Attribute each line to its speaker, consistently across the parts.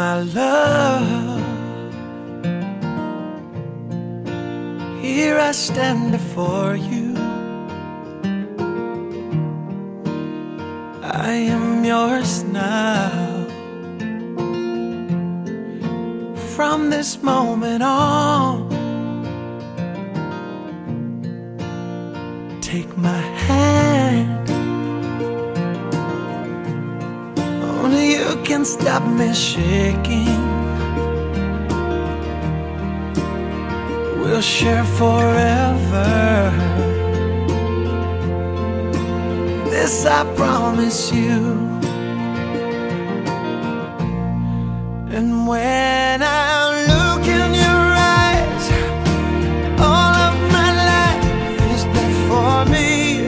Speaker 1: My love, here I stand before you. I am yours now. From this moment on, take my hand. Only you can stop me shaking. We'll share forever. This I promise you. And when I look in your eyes, all of my life is before me.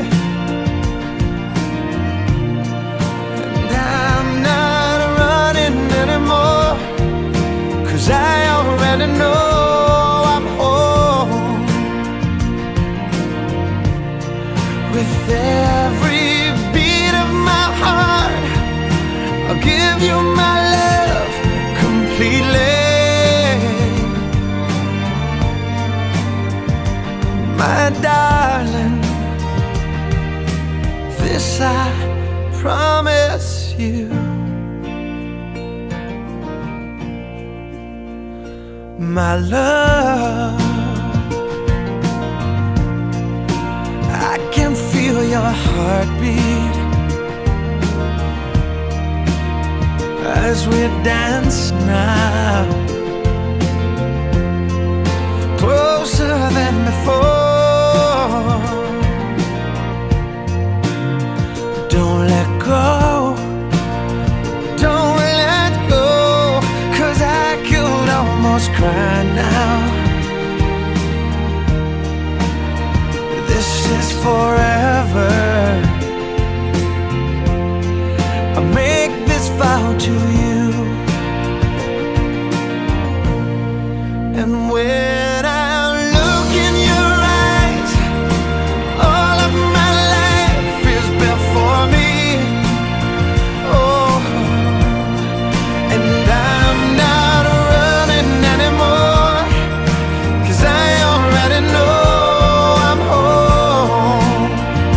Speaker 1: And I'm not running anymore, 'cause I already know I'm home. With every beat of my heart, I'll give you my love completely. My darling, this I promise you. My love, I can feel your heartbeat as we dance now, closer than before. Don't let go, don't let go, 'cause I could almost cry now. This is forever. I make this vow to you. And when I look in your eyes, all of my life is before me. Oh, and I'm not running anymore, 'cause I already know I'm home.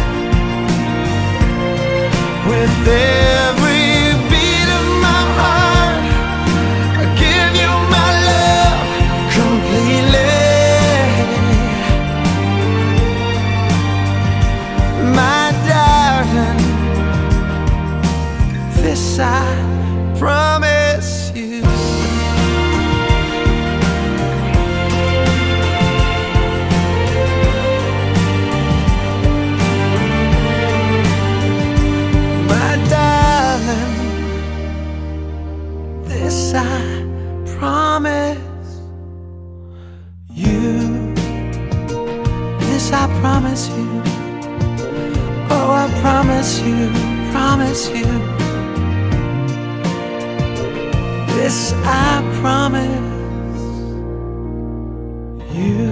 Speaker 1: With every beat of my heart, I give you my love completely. My darling, this I promise you. My darling, this I promise you. This I promise you. Oh, I promise you, promise you. This I promise you.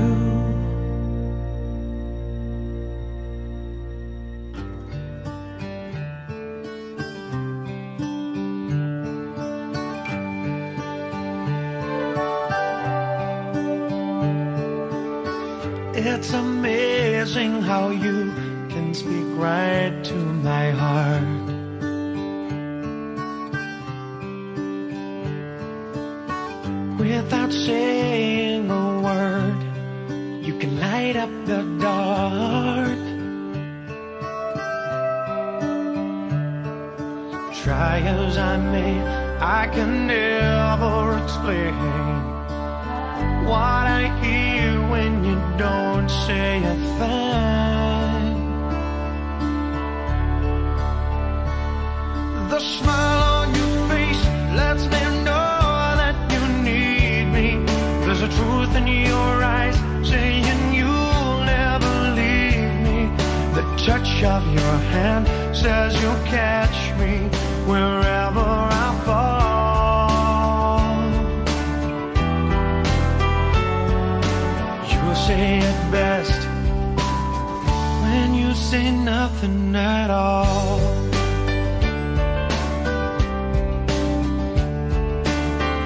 Speaker 1: It's amazing how you can speak right to my heart. Without saying a word, you can light up the dark. Try as I may, I can never explain what I hear when you don't say a thing. The smile on your face lets me know that you need me. There's a truth in your eyes saying you'll never leave me. The touch of your hand says you'll catch me wherever I fall. You say it best when you say nothing at all.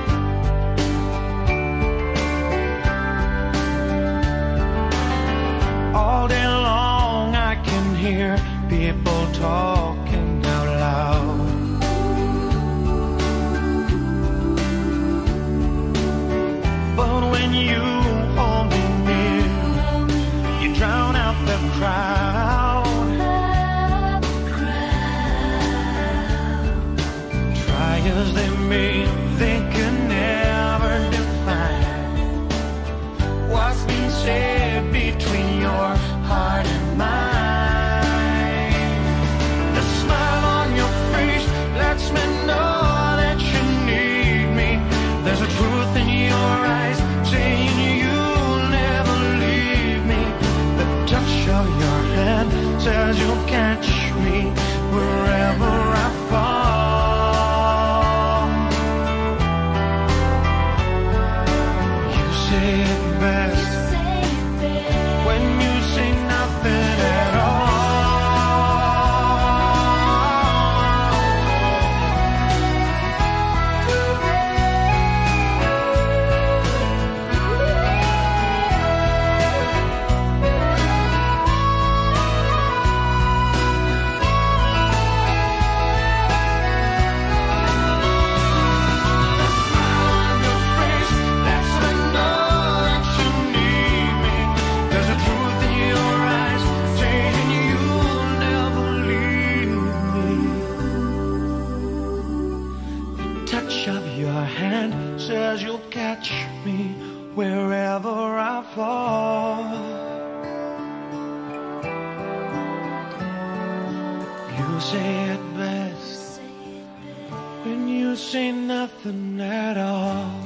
Speaker 1: it best when you say nothing at all. Touch of your hand says you'll catch me wherever I fall. You say it best when you say nothing at all.